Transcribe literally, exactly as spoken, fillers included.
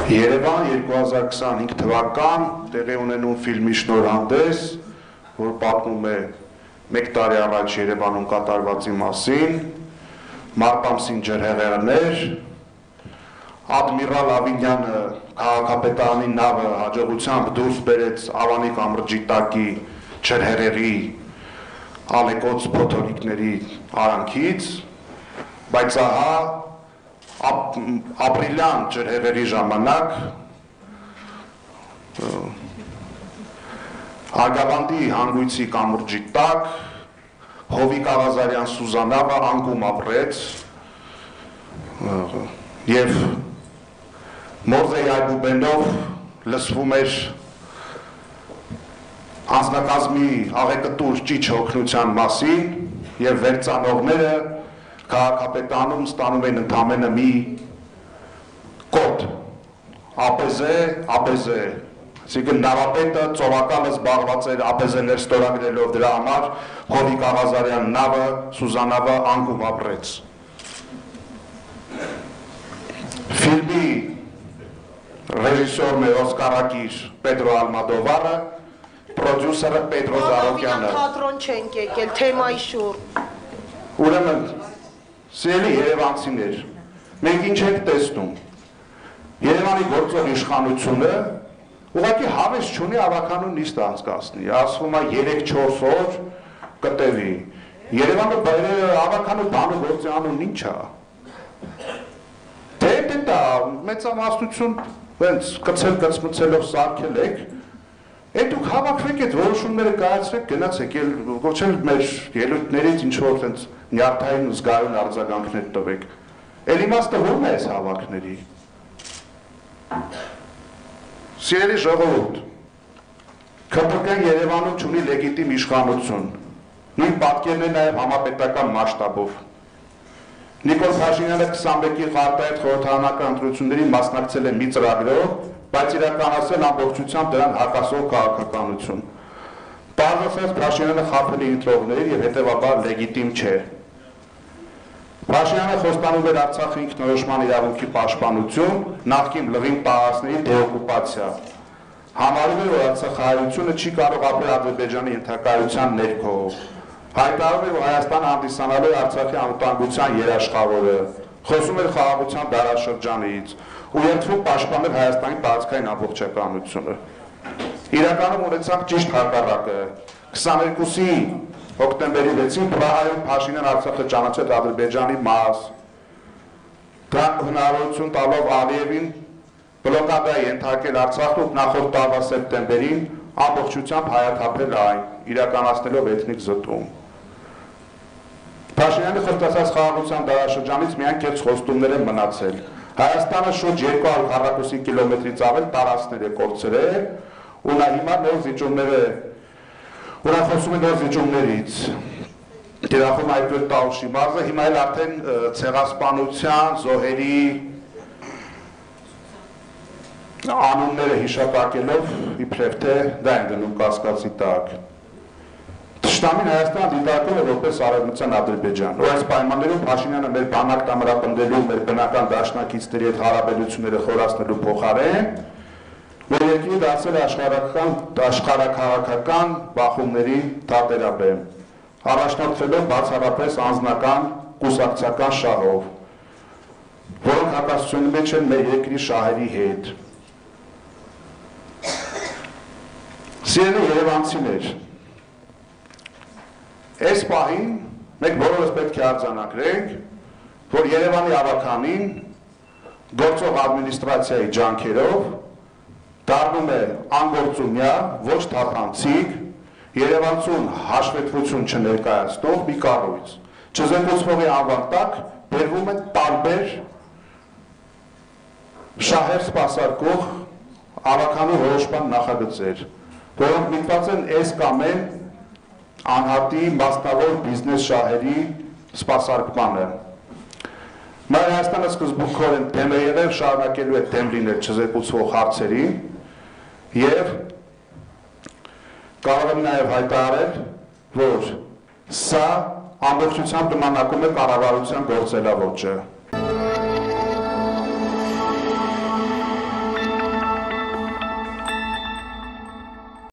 Երևան երկու հազար քսանհինգ թվական տեղի ունենում ֆիլմի շնորհանդես, որ պատմում է մեկ տարի առաջ Երևանում կատարվածի մասին, մարտ ամսին ջրհեղեղներ, Ադմիրալ Ավինյանը քաղաքապետարանի նավը հաջողությամբ դուրս բերեց Ավանի կամրջի տակի ջրհեղեղի ալեկոծ փոթորիկների արանքից, բայց ահա ապրիլյան ջրհեղեղի ժամանակ Արգավանդի հանգույցի կամուրջի տակ Հովիկ Աղազարյան Սուզանավը անկում ապրեց և Մորզեի այբուբենով լսվում էր անձնակազմի աղեկտուր ճիչ հոգնության մասին և վերծանողները քաղաքապետարանում ստանում են ընդամենը մի կոդ, ԱՊԶ, ԱՊԶ, այսինքն նավապետը ծովակալը զբաղված էր ԱՊԶ-ներ ստորագրելով դրա համար Հովիկ Աղազարյան նավը, Սուզանավը անկում ապրեց։ Ֆիլմի ռեժիսորն է Օսկարակիր Պետրո Ալմադովարը, պրոդյուսերը Պետրո Զարոկյանը։ Թատրոն չենք եկել, թեմայի շուրջ։ Ուրեմն Սիրելի երևանցիներ, մենք ինչ ենք տեսնում, Երևանի գործող իշխանությունը ուղղակի հավես չունի ավականուն նիստ անցկացնի, ասվում է երեք-չորս օր կտևի, Երևանը ավականու բանու գործի անուն ինչ է, թե դա մեծամասնություն կցել կցմցելով սարքել եք, Այդ դուք հավաքվեք այդ որոշումները կայացրեք, գնացեք, ոչ էլ մեր ելույթներից ինչ-որ նյարդային զգայուն արձագանքներ տվեք։ Էլ իմաստը ո՞րն է այս հավաքների։ Սիրելի ժողովուրդ, ՔՊԿ-ն Երևանում չունի լեգիտիմ իշխանություն, նույն պատկերն է նաև համապետական մասշտաբով։ Նիկոլ Փաշինյանը քսանմեկի խորհրդային խորհրդարանական ընտրություններին մասնակցել է մի ծրագրով, բայց իրականացել ամբողջությամբ դրան հակասող քաղաքականություն։ Պարզապես Փաշինյանը խաբել է ընտրողներին և հետևաբար լեգիտիմ չէ։ Փաշինյանը խոստանում էր Արցախի ինքնորոշման իրավունքի պաշտպանություն, նախկին լղիմ պահածների դեօկուպացիա։ Համարում է, որ արցախահայությունը չի կարող ապրել Ադրբեջանի ենթակայության ներքո։ Հայտարարում է, որ Հայաստանը հանդիսանալու է Արցախի անվտանգության երաշխավորը, խոսում էր խաղաղության դարաշրջանից ու երդվում պաշտպանել Հայաստանի տարածքային ամբողջականությունը։ Իրականում ունեցանք ճիշտ հակառակը։ քսաներկուսի հոկտեմբերի վեցին Պրահայում Փաշինյան Արցախը ճանաչեց Ադրբեջանի մաս։ Դրան հնարավորություն տալով Ալիևին բլոկադայի ենթարկել Արցախն ու նախորդ տարվա սեպտեմբերին ամբողջությամբ հայաթափել այն, իրականացնելով էթնիկ զտում։ Փաշինյանի խոստացած խաղաղության դարաշրջանից միայն կեղծ խոստումներ են մնացել։ Հայաստանը շուրջ երկու հարյուր քառակուսի կիլոմետրից ավել տարածքներ է կորցրել ու նա հիմա նոր զիջումները ու նա խոսում է նոր զիջումներից։ Դերախում այդպես Տաուշի մարզը հիմա էլ արդեն ցեղասպանության, զոհերի անունները հիշատակելով իբրև թե դա են գնում կասկածի տակ։ Թշնամին Հայաստան դիտարկել է որպես արևմտյան Ադրբեջան, ու այս պայմաններում Փաշինյանը մեր բանակ ամրապնդելու, մեր բնական դաշնակիցների հետ հարաբերությունները խորացնելու փոխարեն մեր երկիրը դարձել է աշխարհաքաղաքական բախումների թատերաբեմ, առաջնորդվելով բացառապես անձնական կուսակցական շահով, որոնք հակասությունի մեջ են մեր երկրի շահերի հետ։ Սիրելի երևանցիներ, Այս պահին մենք բոլորս պետք է արձանագրենք, որ Երևանի ավականին գործող ադմինիստրացիայի ջանքերով դառնում է անգործունյա, ոչ թափանցիկ, երևանցուն հաշվետվություն չներկայացնող մի կառույց։ Չզեկուցվողի անվան տակ բերվում են տարբեր շահեր սպասարկող ավականու որոշման նախագծեր, որոնք միտված են այս կամ այն անհատի մասնավոր բիզնես շահերի սպասարկմանը։ Մեր Հայաստանը սկզբունքորեն դեմ է եղել, շարունակելու է դեմ լինել չզեկուցվող հարցերի և կարող եմ նաև հայտարարել, որ սա ամբողջությամբ նմանակում է կառավարության գործելավոճը։